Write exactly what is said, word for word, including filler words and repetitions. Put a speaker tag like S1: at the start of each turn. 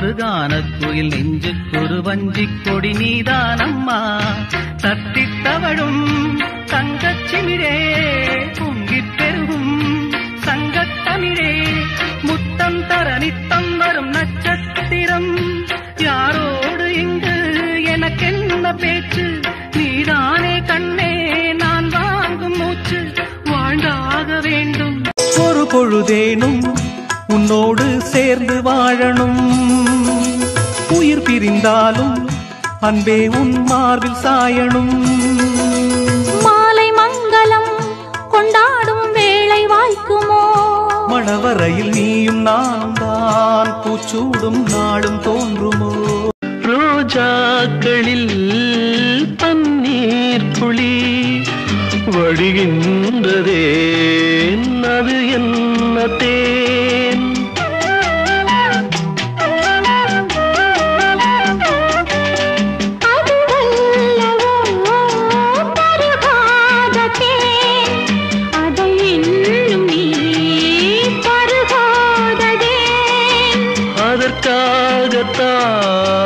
S1: ஒரு கானக்குயில் நெஞ்சுக்கொரு வஞ்சிக் கொடி நீதானம்மா. தத்தித் தவழும் தங்கச்சிமிழே பொங்கிப் பெருகும் சங்கத்தமிழே முத்தம் தர நித்தம் வரும் நட்சத்திரம். யாரோடு இங்கு எனக்கென்ன பேச்சு, நீதானே கண்ணே நான் வாங்கும் மூச்சு. வாழ்ந்தாக வேண்டும் ஒரு பொழுதேனும் உன்னோடு சேர்ந்து வாழணும். உயிர் பிரிந்தாலும் அன்பே உன் மார்பில் சாயணும்.
S2: மாலை மங்களம் கொண்டாடும் வேளை வாய்க்குமோ,
S1: மணவரையில் நீயும் நானும் தான் பூச்சூடும் நாடும் தோன்றுமோ. ரோஜாக்களில் பன்னீர் புளி வடிகின்றதே, அது என்ன தேன். அதற்காகத்தான்